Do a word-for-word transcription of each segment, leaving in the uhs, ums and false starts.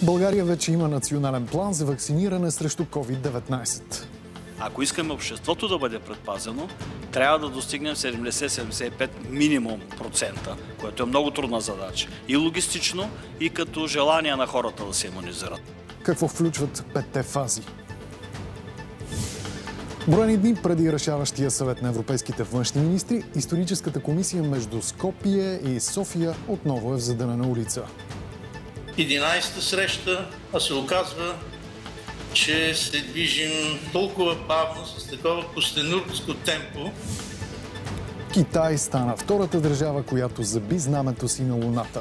България вече има национален план за вакциниране срещу ковид деветнайсет. Ако искаме обществото да бъде предпазено, трябва да достигнем седемдесет до седемдесет и пет минимум процента, което е много трудна задача. И логистично, и като желание на хората да се имунизират. Какво включват петте фази? Броени дни преди решаващия съвет на европейските външни министри, историческата комисия между Скопие и София отново е в задънена улица. единайсета среща, а се оказва, че се движим толкова бавно, с такова костенурско темпо. Китай стана втората държава, която заби знамето си на Луната.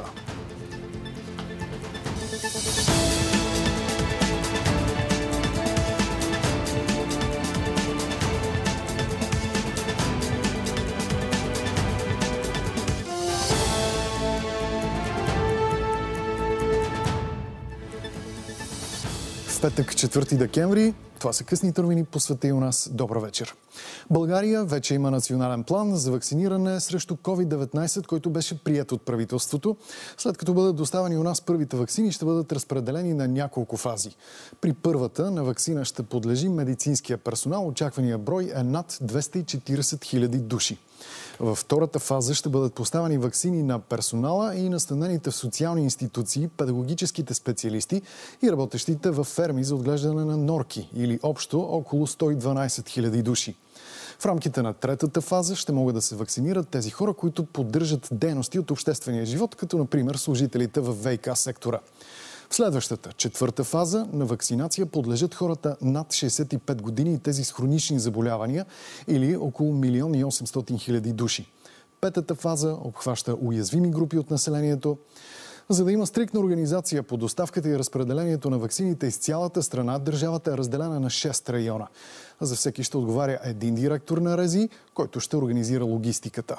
Петък, четвърти декември. Това са късните новини по света и у нас. Добър вечер. България вече има национален план за вакциниране срещу ковид деветнайсет, който беше приет от правителството. След като бъдат доставени у нас първите ваксини, ще бъдат разпределени на няколко фази. При първата на ваксина ще подлежи медицинския персонал. Очаквания брой е над двеста и четирийсет хиляди души. Във втората фаза ще бъдат поставени ваксини на персонала и настанените в социални институции, педагогическите специалисти и работещите в ферми за отглеждане на норки, или общо около сто и дванайсет хиляди души. В рамките на третата фаза ще могат да се вакцинират тези хора, които поддържат дейности от обществения живот, като например служителите в ВиК сектора. В следващата, четвърта фаза на вакцинация подлежат хората над шейсет и пет години и тези с хронични заболявания, или около милион и осемстотин хиляди души. Петата фаза обхваща уязвими групи от населението. За да има стриктна организация по доставката и разпределението на ваксините из цялата страна, държавата е разделена на шест района. За всеки ще отговаря един директор на РЗИ, който ще организира логистиката.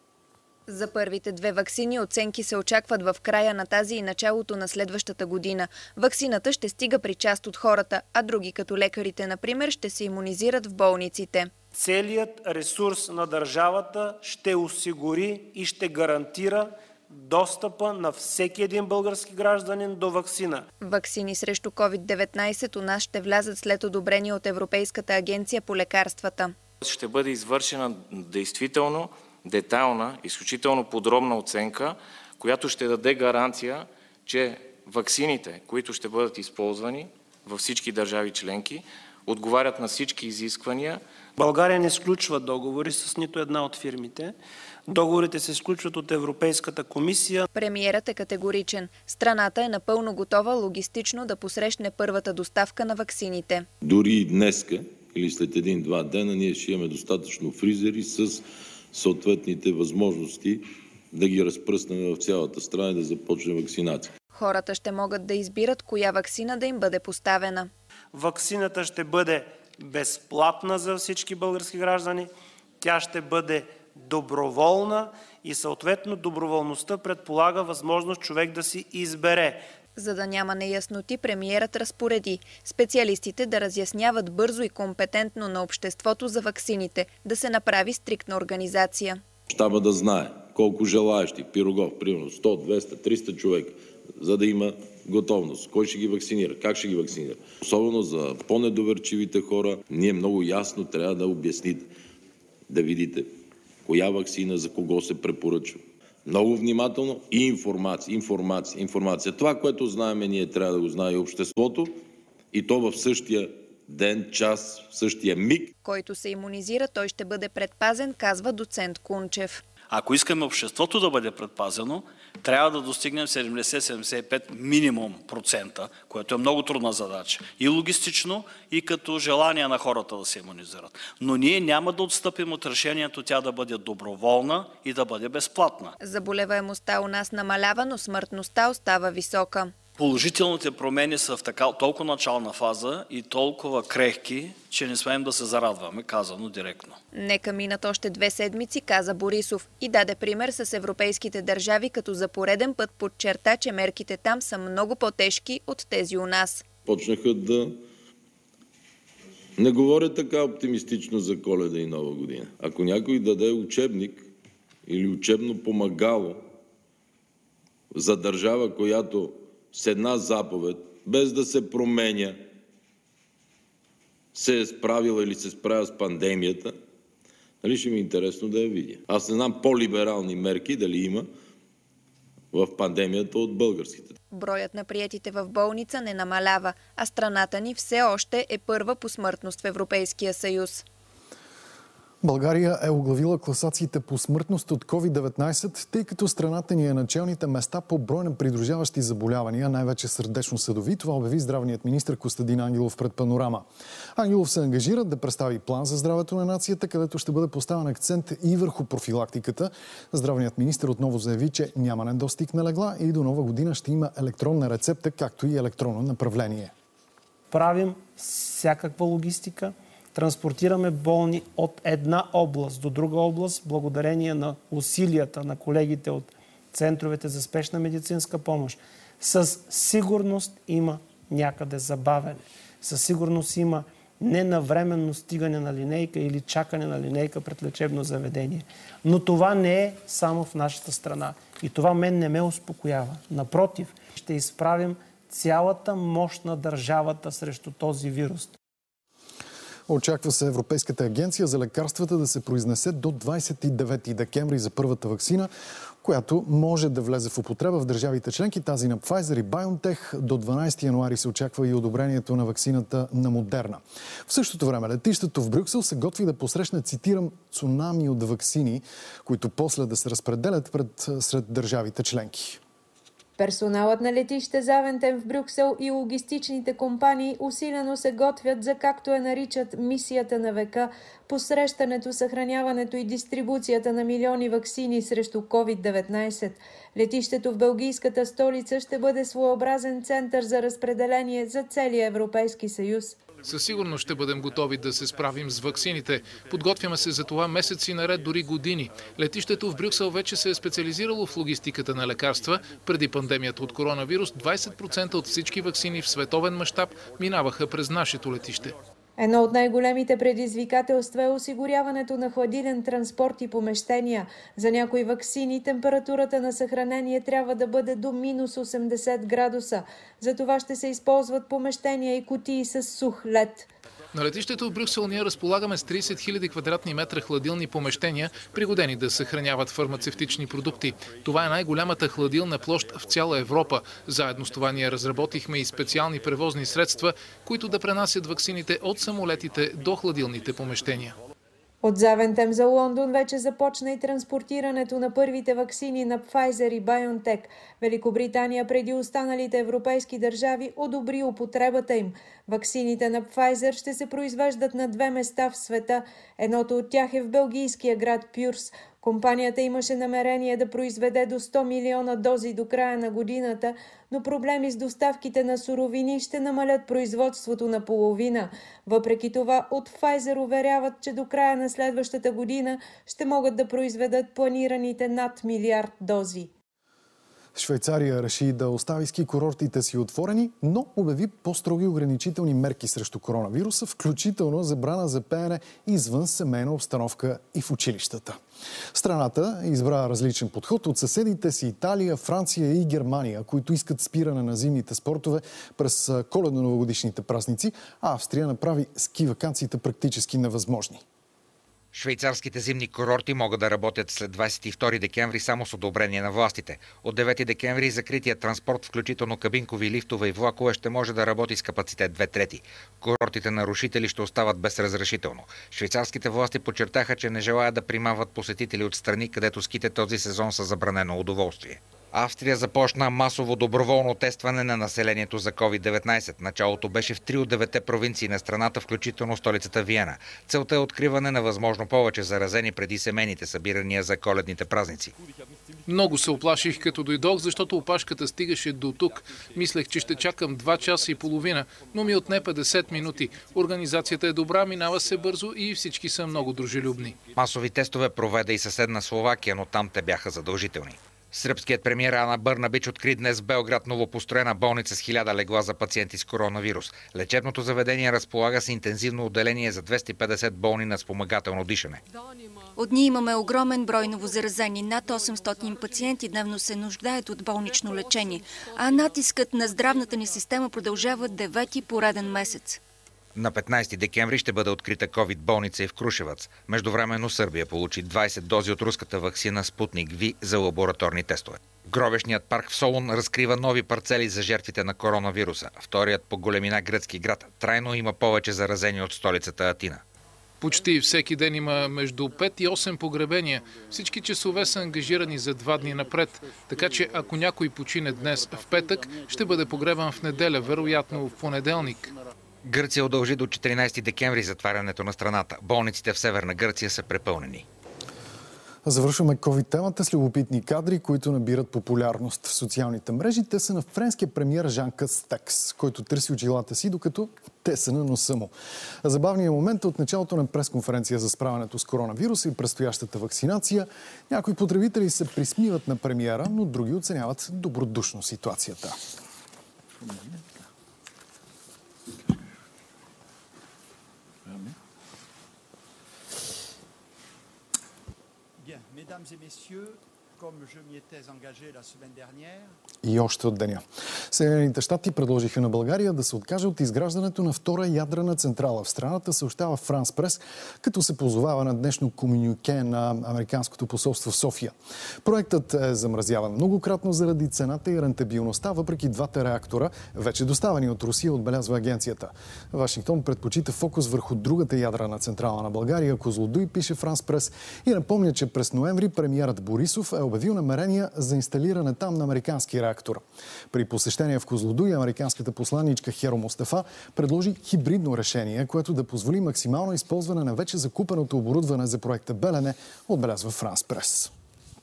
За първите две ваксини оценки се очакват в края на тази и началото на следващата година. Ваксината ще стига при част от хората, а други, като лекарите, например, ще се имунизират в болниците. Целият ресурс на държавата ще осигури и ще гарантира достъпа на всеки един български гражданин до ваксина. Ваксини срещу ковид деветнайсет у нас ще влязат след одобрение от Европейската агенция по лекарствата. Ще бъде извършена действително детайлна, изключително подробна оценка, която ще даде гаранция, че ваксините, които ще бъдат използвани във всички държави членки, отговарят на всички изисквания. България не сключва договори с нито една от фирмите. Договорите се сключват от Европейската комисия. Премиерът е категоричен. Страната е напълно готова логистично да посрещне първата доставка на ваксините. Дори и днеска или след един-два дена ние ще имаме достатъчно фризери с съответните възможности да ги разпръснем в цялата страна и да започне вакцинация. Хората ще могат да избират коя ваксина да им бъде поставена. Ваксината ще бъде безплатна за всички български граждани. Тя ще бъде доброволна и съответно доброволността предполага възможност човек да си избере. За да няма неясноти, премиерът разпореди специалистите да разясняват бързо и компетентно на обществото за ваксините, да се направи стриктна организация. Щаба да знае колко желаещи, Пирогов, примерно сто, двеста, триста човека, за да има готовност. Кой ще ги вакцинира, как ще ги вакцинира. Особено за по-недоверчивите хора, ние много ясно трябва да обясните, да видите коя ваксина за кого се препоръчва. Много внимателно и информация, информация, информация. Това, което знаем, ние трябва да го знае и обществото, и то в същия ден, час, в същия миг. Който се имунизира, той ще бъде предпазен, казва доцент Кунчев. Ако искаме обществото да бъде предпазено, трябва да достигнем седемдесет до седемдесет и пет минимум процента, което е много трудна задача. И логистично, и като желание на хората да се имунизират. Но ние няма да отстъпим от решението тя да бъде доброволна и да бъде безплатна. Заболеваемостта у нас намалява, но смъртността остава висока. Положителните промени са в така, толкова начална фаза и толкова крехки, че не смеем да се зарадваме, казано директно. Нека минат още две седмици, каза Борисов и даде пример с европейските държави, като за пореден път подчерта, че мерките там са много по-тежки от тези у нас. Почнаха да не говоря така оптимистично за Коледа и Нова година. Ако някой даде учебник или учебно помагало за държава, която с една заповед без да се променя, се е справила или се справя с пандемията, нали ще ми е интересно да я видя. Аз не знам по-либерални мерки дали има в пандемията от българските. Броят на приетите в болница не намалява, а страната ни все още е първа по смъртност в Европейския съюз. България е оглавила класациите по смъртност от ковид деветнайсет, тъй като страната ни е на челните места по брой на придружаващи заболявания, най-вече сърдечно-съдови. Това обяви здравният министър Костадин Ангелов пред Панорама. Ангелов се ангажира да представи план за здравето на нацията, където ще бъде поставен акцент и върху профилактиката. Здравният министър отново заяви, че няма недостиг на легла и до нова година ще има електронна рецепта, както и електронно направление. Правим всякаква логистика. Транспортираме болни от една област до друга област, благодарение на усилията на колегите от центровете за спешна медицинска помощ. Със сигурност има някъде забавене. Със сигурност има ненавременно стигане на линейка или чакане на линейка пред лечебно заведение. Но това не е само в нашата страна. И това мен не ме успокоява. Напротив, ще изправим цялата мощ на държавата срещу този вирус. Очаква се Европейската агенция за лекарствата да се произнесе до двадесет и девети декември за първата ваксина, която може да влезе в употреба в държавите членки, тази на Pfizer и BioNTech. До дванадесети януари се очаква и одобрението на ваксината на Модерна. В същото време летището в Брюксел се готви да посрещне, цитирам, цунами от ваксини, които после да се разпределят пред, сред държавите членки. Персоналът на летище Завентем в Брюксел и логистичните компании усилено се готвят за, както я наричат, мисията на века, посрещането, съхраняването и дистрибуцията на милиони ваксини срещу ковид деветнайсет. Летището в белгийската столица ще бъде своеобразен център за разпределение за целия Европейски съюз. Със сигурност ще бъдем готови да се справим с ваксините. Подготвяме се за това месеци наред, дори години. Летището в Брюксел вече се е специализирало в логистиката на лекарства. Преди пандемията от коронавирус, двадесет процента от всички ваксини в световен мащаб минаваха през нашето летище. Едно от най-големите предизвикателства е осигуряването на хладилен транспорт и помещения. За някои ваксини температурата на съхранение трябва да бъде до минус осемдесет градуса. За това ще се използват помещения и кутии с сух лед. На летището в Брюксел ние разполагаме с тридесет хиляди квадратни метра хладилни помещения, пригодени да съхраняват фармацевтични продукти. Това е най-голямата хладилна площ в цяла Европа. Заедно с това ние разработихме и специални превозни средства, които да пренасят ваксините от самолетите до хладилните помещения. От Завентем за Лондон вече започна и транспортирането на първите ваксини на Pfizer и BioNTech. Великобритания преди останалите европейски държави одобри употребата им. Ваксините на Pfizer ще се произвеждат на две места в света. Едното от тях е в белгийския град Пюрс. Компанията имаше намерение да произведе до сто милиона дози до края на годината, но проблеми с доставките на суровини ще намалят производството на половина. Въпреки това, от Pfizer уверяват, че до края на следващата година ще могат да произведат планираните над милиард дози. Швейцария реши да остави ски курортите си отворени, но обяви по-строги ограничителни мерки срещу коронавируса, включително забрана за пеене извън семейна обстановка и в училищата. Страната избра различен подход от съседите си Италия, Франция и Германия, които искат спиране на зимните спортове през коледно-новогодишните празници, а Австрия направи ски ваканциите практически невъзможни. Швейцарските зимни курорти могат да работят след двадесет и втори декември само с одобрение на властите. От девети декември закритият транспорт, включително кабинкови, лифтове и влакове, ще може да работи с капацитет две трети. Курортите нарушители ще остават без разрешително. Швейцарските власти подчертаха, че не желаят да примамват посетители от страни, където ските този сезон са забранено удоволствие. Австрия започна масово доброволно тестване на населението за ковид деветнайсет. Началото беше в три от деветте провинции на страната, включително столицата Виена. Целта е откриване на възможно повече заразени преди семейните събирания за коледните празници. Много се оплаших, като дойдох, защото опашката стигаше до тук. Мислех, че ще чакам два часа и половина, но ми отне петдесет минути. Организацията е добра, минава се бързо и всички са много дружелюбни. Масови тестове проведе и съседна Словакия, но там те бяха задължителни. Сръбският премиер Ана Бърнабич откри днес в Белград новопостроена болница с хиляда легла за пациенти с коронавирус. Лечебното заведение разполага с интензивно отделение за двеста и петдесет болни на спомагателно дишане. От дни имаме огромен брой новозаразени. Над осемстотин пациенти дневно се нуждаят от болнично лечение, а натискът на здравната ни система продължава девети пореден месец. На петнайсети декември ще бъде открита ковид болница и в Крушевец. Междувременно Сърбия получи двайсет дози от руската ваксина Спутник Ви за лабораторни тестове. Гробешният парк в Солун разкрива нови парцели за жертвите на коронавируса. Вторият по големина гръцки град трайно има повече заразени от столицата Атина. Почти всеки ден има между пет и осем погребения. Всички часове са ангажирани за два дни напред. Така че ако някой почине днес в петък, ще бъде погребан в неделя, вероятно в понеделник. Гърция удължи до четиринайсети декември затварянето на страната. Болниците в Северна Гърция са препълнени. Завършваме ковид темата с любопитни кадри, които набират популярност в социалните мрежи. Те са на френския премиер Жан Кастекс, който търси очилата си, докато те са на носа му. Забавният момент е от началото на пресконференция за справянето с коронавируса и предстоящата вакцинация. Някои потребители се присмиват на премиера, но други оценяват добродушно ситуацията. И още от деня. Съединените щати предложиха на България да се откаже от изграждането на втора ядрена централа в страната, съобщава Франс Прес, като се позовава на днешно комюнике на Американското посолство в София. Проектът е замразяван многократно заради цената и рентабилността, въпреки двата реактора, вече доставени от Русия, отбелязва агенцията. Вашингтон предпочита фокус върху другата ядрена централа на България, Козлодуй, пише Франс Прес, и напомня, че през ноември премиерът Борисов е обявил намерения за инсталиране там на американски реактор. При посещение в Козлодуй американската посланичка Херо Мустафа предложи хибридно решение, което да позволи максимално използване на вече закупеното оборудване за проекта Белене, отбелязва Франс Прес.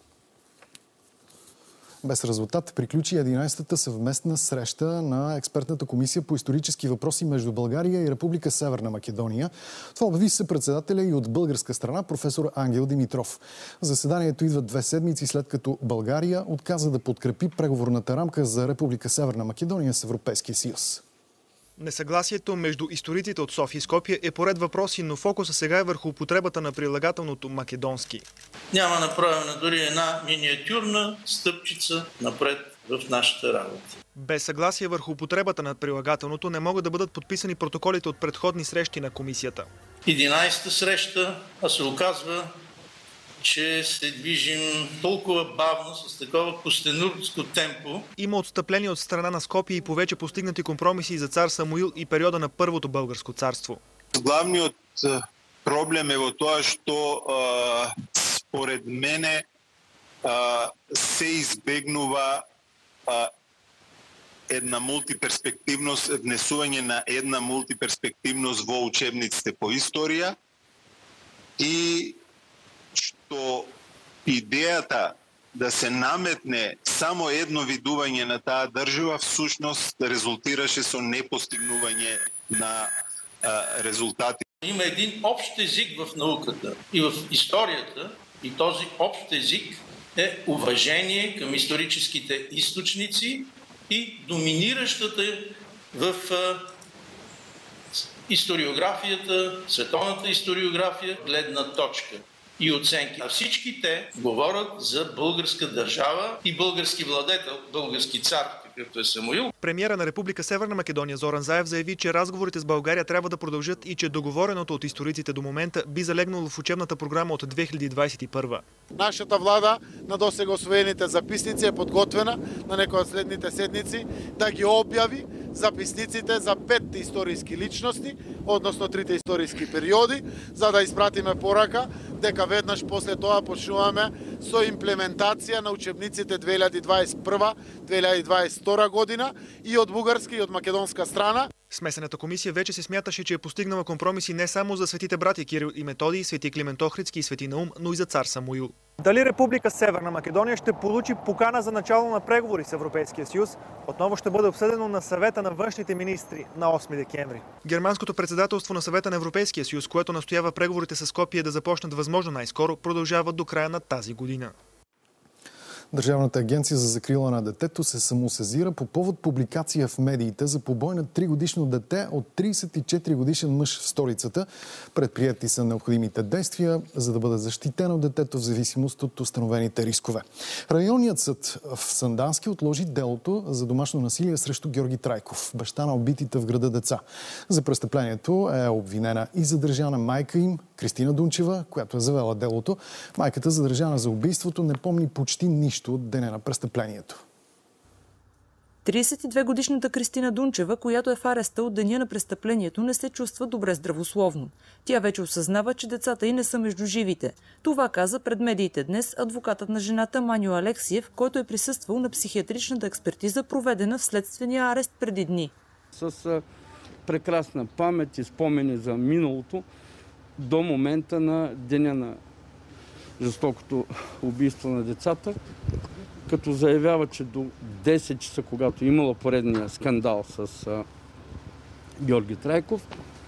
Без резултат приключи единайсетата съвместна среща на експертната комисия по исторически въпроси между България и Република Северна Македония. Това обяви съпредседателя и от българска страна професор Ангел Димитров. Заседанието идва две седмици след като България отказа да подкрепи преговорната рамка за Република Северна Македония с Европейския съюз. Несъгласието между историците от София и Скопие е поред въпроси, но фокуса сега е върху употребата на прилагателното македонски. Няма направена дори една миниатюрна стъпчица напред в нашата работа. Без съгласие върху употребата на прилагателното не могат да бъдат подписани протоколите от предходни срещи на комисията. единайсета среща, а се оказва, че се движим толкова бавно, с такова костенурско темпо. Има отстъпление от страна на Скопие и повече постигнати компромиси за цар Самуил и периода на Първото българско царство. Главният проблем е в това, що а, според мене а, се избегнува а, една мултиперспективност, внесување на една мултиперспективност во учебниците по историја и што идејата да се наметне само едно видување на таа држава всушност резултираше со непостигнување на а, резултати. Има един общ език в науката и в историята, и този общ език е уважение към историческите източници и доминиращата в а, историографията, световната историография, гледна точка и оценки. А всички те говорят за българска държава и български владетел, български цар, какъвто е Самуил. Премиера на Република Северна Македония Зоран Заев заяви, че разговорите с България трябва да продължат и че договореното от историците до момента би залегнало в учебната програма от две хиляди двадесет и първа. Нашата влада на досега освоените записници е подготвена на некои от следните седмици да ги обяви записниците за пет историски личности, односно трите историски периоди, за да испратиме порака дека веднаш после тоа почнуваме со имплементација на учебниците две хиляди двадесет и прва - две хиляди двадесет и втора година и од бугарска и од македонска страна. Смесената комисия вече се смяташе, че е постигнала компромиси не само за светите братя Кирил и Методий, свети Климент Охридски и свети Наум, но и за цар Самуил. Дали Република Северна Македония ще получи покана за начало на преговори с Европейския съюз, отново ще бъде обсъдено на съвета на външните министри на осми декември. Германското председателство на съвета на Европейския съюз, което настоява преговорите с Скопие да започнат възможно най-скоро, продължават до края на тази година. Държавната агенция за закрила на детето се самосезира по повод публикация в медиите за побой на тригодишно дете от тридесет и четири годишен мъж в столицата. Предприети са необходимите действия, за да бъде защитено детето в зависимост от установените рискове. Районният съд в Сандански отложи делото за домашно насилие срещу Георги Трайков, баща на убитите в града деца. За престъплението е обвинена и задържана майка им, Кристина Дунчева, която е завела делото. Майката, задържана за убийството, не помни почти нищо от деня на престъплението. тридесет и две годишната Кристина Дунчева, която е в ареста от деня на престъплението, не се чувства добре здравословно. Тя вече осъзнава, че децата й не са между живите. Това каза пред медиите днес адвокатът на жената Маню Алексиев, който е присъствал на психиатричната експертиза, проведена в следствения арест преди дни. С прекрасна памет и спомени за миналото до момента на деня на жестокото убийство на децата, като заявява, че до десет часа, когато имала поредния скандал с а, Георги Трайков,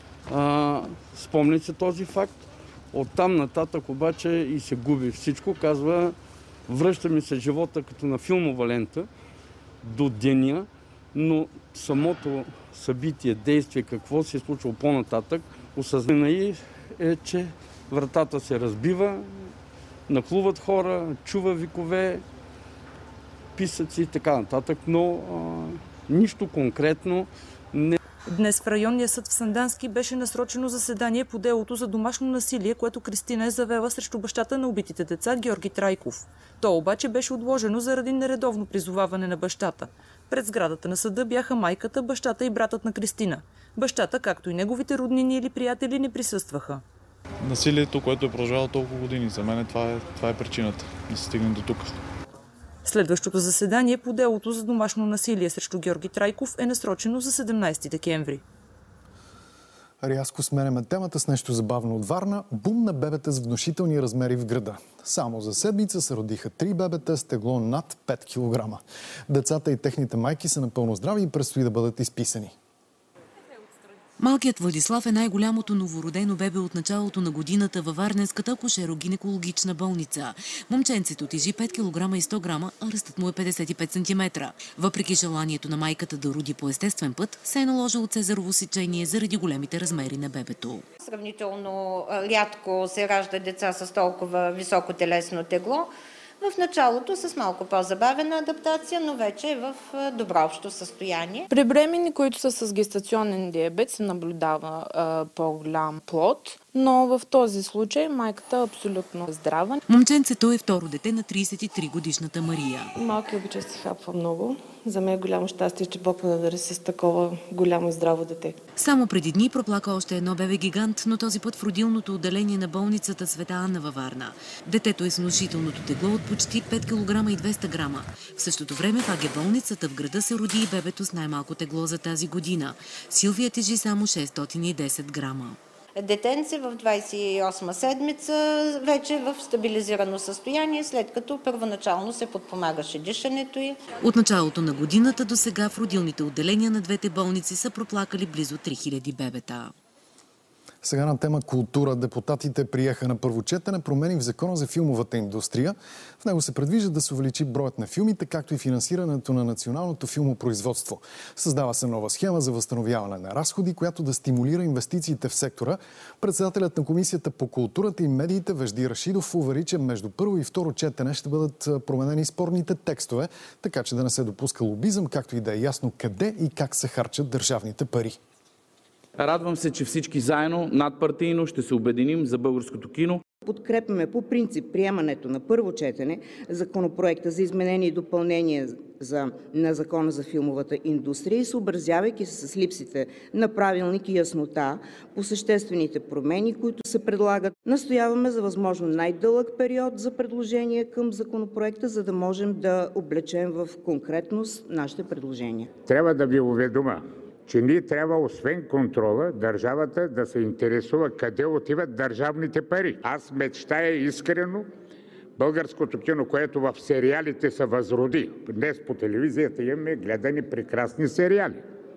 а, спомни се този факт. Оттам нататък обаче и се губи всичко. Казва, връща ми се живота като на филмова лента до деня, но самото събитие, действие, какво се е случило по-нататък, осъзнана и е, че вратата се разбива, нахлуват хора, чува викове, писъци и така нататък, но а, нищо конкретно не. Днес в районния съд в Сандански беше насрочено заседание по делото за домашно насилие, което Кристина е завела срещу бащата на убитите деца Георги Трайков. То обаче беше отложено заради нередовно призоваване на бащата. Пред сградата на съда бяха майката, бащата и братът на Кристина. Бащата, както и неговите роднини или приятели, не присъстваха. Насилието, което е продължавало толкова години, за мен това е, това е причината да се стигне до тук. Следващото заседание по делото за домашно насилие срещу Георги Трайков е насрочено за седемнадесети декември. Рязко сменяме темата с нещо забавно от Варна. Бум на бебета с внушителни размери в града. Само за седмица се родиха три бебета с тегло над пет килограма. Децата и техните майки са напълно здрави и предстои да бъдат изписани. Малкият Владислав е най-голямото новородено бебе от началото на годината във Варненската акушеро-гинекологична болница. Момченцето тежи пет килограма и сто грама, а ръстът му е петдесет и пет сантиметра. Въпреки желанието на майката да роди по естествен път, се е наложило цезарово сечение заради големите размери на бебето. Сравнително рядко се ражда деца с толкова високо телесно тегло. В началото с малко по-забавена адаптация, но вече е в добро общо състояние. При бремени, които са с гестационен диабет, се наблюдава а, по-голям плод, но в този случай майката е абсолютно здрава. Момченцето е второ дете на тридесет и три годишната Мария. Малкият обича си хапва много. За мен е голямо щастие, че Бог ме надари с такова голямо и здраво дете. Само преди дни проплака още едно бебе-гигант, но този път в родилното отделение на болницата Света Анна във Варна. Детето е с внушителното тегло от почти пет килограма и двеста грама. В същото време в АГ болницата в града се роди и бебето с най-малко тегло за тази година. Силвия тежи само шестстотин и десет грама. Детенце в двадесет и осма седмица вече в стабилизирано състояние, след като първоначално се подпомагаше дишането й. От началото на годината до сега в родилните отделения на двете болници са проплакали близо три хиляди бебета. Сега на тема култура. Депутатите приеха на първо четене промени в Закона за филмовата индустрия. В него се предвижда да се увеличи броят на филмите, както и финансирането на националното филмопроизводство. Създава се нова схема за възстановяване на разходи, която да стимулира инвестициите в сектора. Председателят на Комисията по културата и медиите Вежди Рашидов увери, че между първо и второ четене ще бъдат променени спорните текстове, така че да не се допуска лобизъм, както и да е ясно къде и как се харчат държавните пари. Радвам се, че всички заедно, надпартийно, ще се обединим за българското кино. Подкрепяме по принцип приемането на първо четене законопроекта за изменение и допълнение за, на Закона за филмовата индустрия и съобразявайки се с липсите на правилник и яснота по съществените промени, които се предлагат, настояваме за възможно най-дълъг период за предложение към законопроекта, за да можем да облечем в конкретност нашите предложения. Трябва да ви уведома, че ние трябва, освен контрола, държавата да се интересува къде отиват държавните пари. Аз мечтая искрено българското кино, което в сериалите се възроди. Днес по телевизията имаме гледани прекрасни сериали.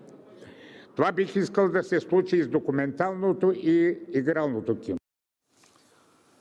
Това бих искал да се случи и с документалното и игралното кино.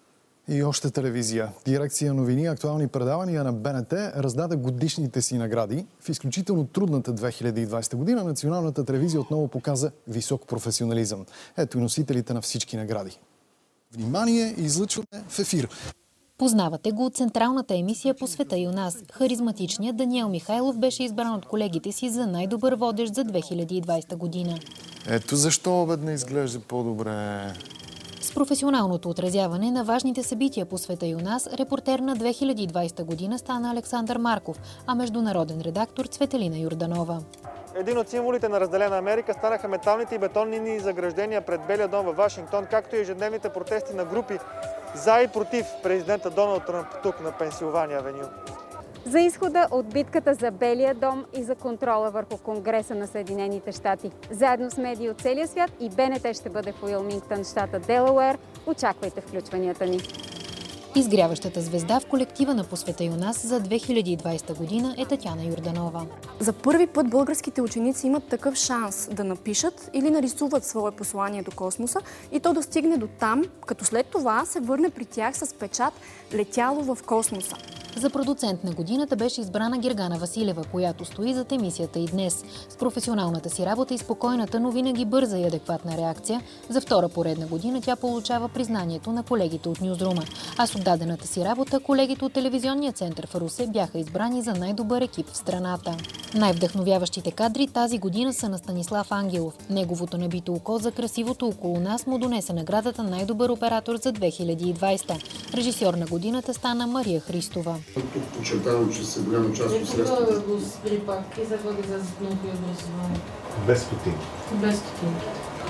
И още телевизия. Дирекция новини и актуални предавания на Б Н Т раздаде годишните си награди. В изключително трудната две хиляди и двадесета година националната телевизия отново показа висок професионализъм. Ето и носителите на всички награди. Внимание, излъчване в ефир. Познавате го от централната емисия по света и у нас. Харизматичният Даниел Михайлов беше избран от колегите си за най-добър водещ за две хиляди и двадесета година. Ето защо обедна изглежда по-добре. С професионалното отразяване на важните събития по света и у нас, репортер на две хиляди и двадесета година стана Александър Марков, а международен редактор Цветелина Йорданова. Един от символите на разделена Америка станаха металните и бетонни заграждения пред Белия дом във Вашингтон, както и ежедневните протести на групи за и против президента Доналд Тръмп тук на Пенсилвания авеню. За изхода от битката за Белия дом и за контрола върху Конгреса на Съединените щати. Заедно с медии от целия свят и Б Н Т ще бъде в Уилмингтън, щата Делауер. Очаквайте включванията ни. Изгряващата звезда в колектива на По света и у нас за две хиляди и двадесета година е Татяна Йорданова. За първи път българските ученици имат такъв шанс да напишат или нарисуват свое послание до космоса и то да стигне до там, като след това се върне при тях с печат "Летяло в космоса". За продуцент на годината беше избрана Гергана Василева, която стои зад емисията и днес. С професионалната си работа и спокойната, но винаги бърза и адекватна реакция, за втора поредна година тя получава признанието на колегите от Нюзрума. А с отдадената си работа, колегите от телевизионния център в Русе бяха избрани за най-добър екип в страната. Най-вдъхновяващите кадри тази година са на Станислав Ангелов. Неговото набито око за красивото около нас му донесе наградата най-добър оператор за две хиляди и двадесета. Режисьор на годината стана Мария Христова. Тук подчертавам, че са голяма част от средствата. Нека го спри пак и за бъде за наука и образование. Без стотинки. Без стотинки.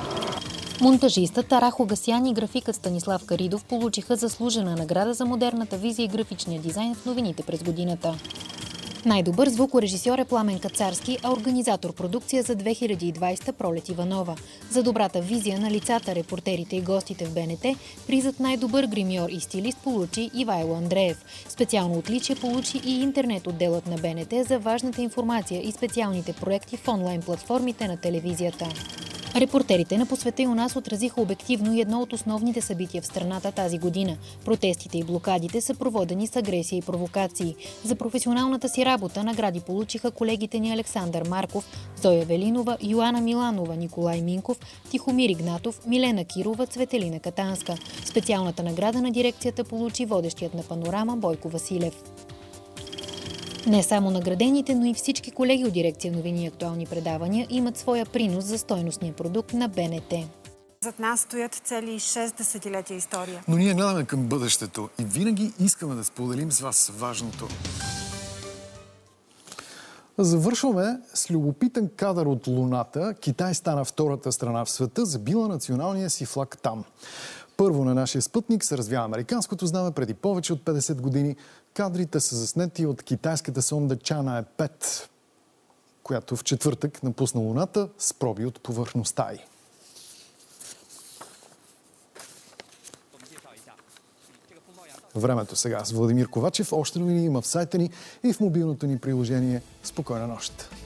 Монтажистът Тарахо Гасян и графикът Станислав Каридов получиха заслужена награда за модерната визия и графичния дизайн в новините през годината. Най-добър звукорежисьор е Пламен Кацарски, а организатор продукция за две хиляди и двадесета Пролет Иванова. За добрата визия на лицата, репортерите и гостите в Б Н Т, призът най-добър гримьор и стилист получи Ивайло Андреев. Специално отличие получи и интернет отделът на Б Н Т за важната информация и специалните проекти в онлайн платформите на телевизията. Репортерите на По света и у нас отразиха обективно и едно от основните събития в страната тази година. Протестите и блокадите са проводени с агресия и провокации. За професионалната си работа награди получиха колегите ни Александър Марков, Зоя Велинова, Йоана Миланова, Николай Минков, Тихомир Игнатов, Милена Кирова, Цветелина Катанска. Специалната награда на дирекцията получи водещият на Панорама Бойко Василев. Не само наградените, но и всички колеги от дирекция новини и актуални предавания имат своя принос за стойностния продукт на Б Н Т. Зад нас стоят цели шест десетилетия история. Но ние гледаме към бъдещето и винаги искаме да споделим с вас важното. Завършваме с любопитен кадър от Луната. Китай стана втората страна в света, забила националния си флаг там. Първо на нашия спътник се развя американското знаме преди повече от петдесет години. Кадрите са заснети от китайската сонда Чана пет, която в четвъртък напусна Луната с проби от повърхността й. Времето сега с Владимир Ковачев. Още новини има в сайта ни и в мобилното ни приложение. Спокойна нощ!